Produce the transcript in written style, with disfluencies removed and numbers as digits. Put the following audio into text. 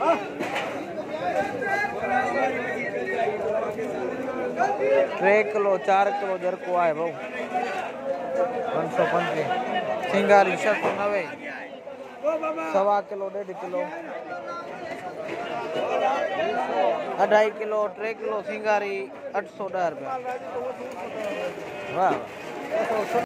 Tray kilo 4 kilo जरको है भाऊ 525 सिंगारी 690 सवा किलो 1.5 किलो 2.5 किलो 3 किलो सिंगारी 810 रुपया वाह।